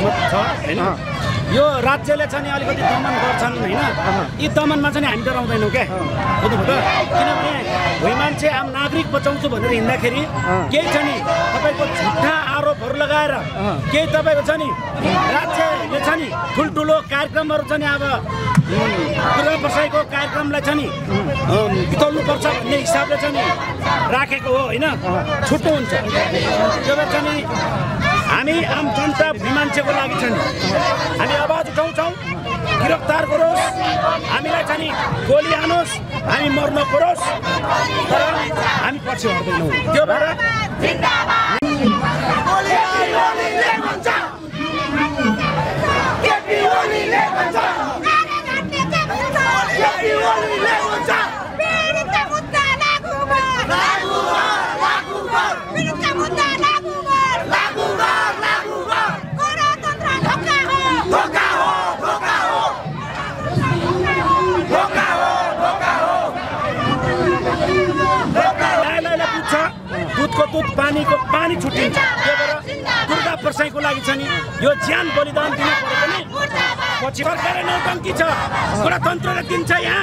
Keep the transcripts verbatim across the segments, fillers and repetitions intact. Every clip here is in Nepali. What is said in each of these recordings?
छ हैन यो राज्यले चाहिँ अलिकति दमन गर्छन् हैन यी दमनमा चाहिँ हामी डराउँदैनौँ क्या बुझ्नुभयो त किनभने भुइँ मान्छे आम नागरिक बचाउँछु भनेर हिँड्दाखेरि केही छ नि तपाईँको झुट्टा आरोपहरू लगाएर केही तपाईँको छ नि राज्यले छ नि ठुल्ठुलो कार्यक्रमहरू छ नि अब दुर्गा प्रसाईको कार्यक्रमलाई छ नि बिताउनुपर्छ भन्ने हिसाबले छ नि राखेको हो होइन छुट्टो हुन्छ त्यो भएर चाहिँ नि हामी आम जनता भुइँ मान्छेको लागि छ नि हामी आवाज उठाउँछौँ गिरफ्तार गरोस् हामीलाई चाहिँ नि गोली हानोस् हामी मर्न परोस् तर हामी पछि हट्दैनौँ त्यो भएर दुधको दुध पानीको पानी छुट्टिन्छ त्यो भएर दुर्गा प्रसाईको लागि छ नि यो ज्यान बलिदान दिनु पर्यो पनि पछि सरकारले नौटङ्की छ गणतन्त्रले दिन्छ यहाँ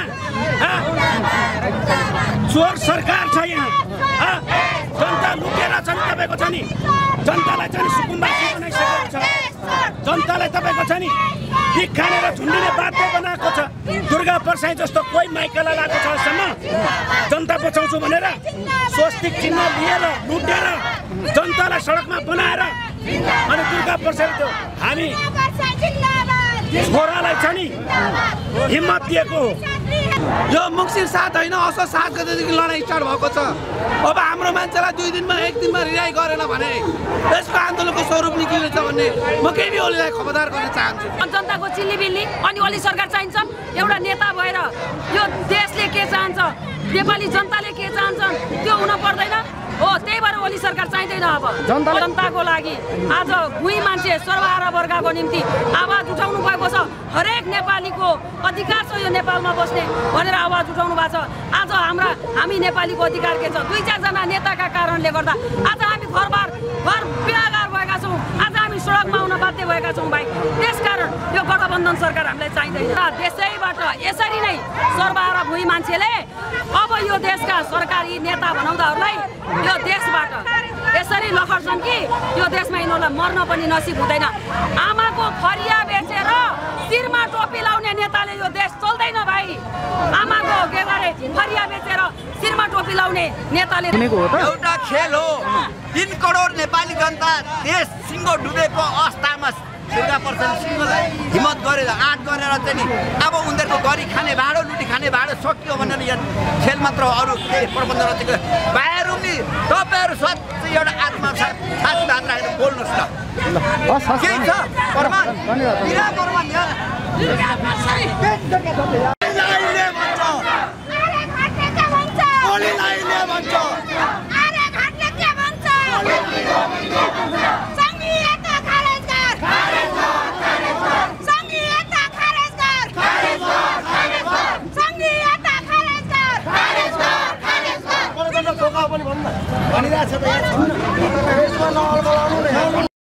चोर सरकार छ यहाँ जनता लुटेर छ नि तपाईँको छ नि जनतालाई चाहिँ सुकुम्बासी बनाइसकेको छ जनतालाई तपाईँको छ नि भिख खानेर झुन्डिने बाध्य बनाएको छ दुर्गा प्रसाई जस्तो कोही माइकला लागेको छ अहिलेसम्म जनता बचाउँछु भनेर स्वस्तिक चिन्ह लिएर लुटेर जनतालाई सडकमा बनाएर अनि दुर्गा प्रसाई त्यो हामी छोरालाई छ नि हिम्मत दिएको हो यो मुक्सिर सात होइन असो सात गतेदेखि लडाइँ स्टार्ट भएको छ अब हाम्रो मान्छेलाई दुई दिनमा एक दिनमा रिहाई गरेन भने यसको आन्दोलनको स्वरूप निक्लिनेछ भन्ने म केपी ओलीलाई खबरदार गर्न चाहन्छु जनताको चिल्लीबिल्ली अनि ओली सरकार चाहिन्छ एउटा नेता भएर यो देशले के चाहन्छ नेपाली जनताले के चाहन्छन् त्यो हुन पर्दैन हो त्यही भएर ओली सरकार चाहिँदैन अब जनताको लागि आज भुइँ मान्छे सर्वहारा वर्गको निम्ति आवाज उठाउनु भएको छ हरेक नेपालीको अधिकार छ यो नेपालमा बस्ने भनेर आवाज उठाउनु भएको छ आज हाम्रा हामी नेपालीको अधिकार के छ दुई चारजना नेताका कारणले गर्दा आज हामी घरबार घर बेघर भएका छौँ आज हामी सडकमा आउन बाध्य भएका छौँ भाइ त्यसकारण यो गठबन्धन सरकार हामीलाई चाहिँदैन त्यसैबाट यसरी नै सर्वहारा भुइँ मान्छेले अब यो देशका सरकारी नेता बनाउँदाहरूलाई यो देशबाट यसरी लखड्छन् कि यो देशमा यिनीहरूलाई मर्न पनि नसिब हुँदैन आमाको फरिया बेचेर शिरमा टोपी लाउने नेताले यो देश चल्दैन भाइ आमाको के गरे फरिया बेचेर शिरमा टोपी लाउने नेताले एउटा खेल हो तीन करोड नेपाली जनता देश सिङ्गो डुबेको अवस्थामा दुर्गा प्रसाई सिंहलाई हिम्मत गरेर आँट गरेर चाहिँ नि अब उनीहरूको गरी खाने भाडो लुटी खाने भाडो सकियो भनेर यहाँ खेल मात्र अरू केही प्रबन्ध रचेको बाहिर नि तपाईँहरू साँच्चै एउटा आत्मा छाती भात राखेर बोल्नुहोस् न केही छ प्रमाण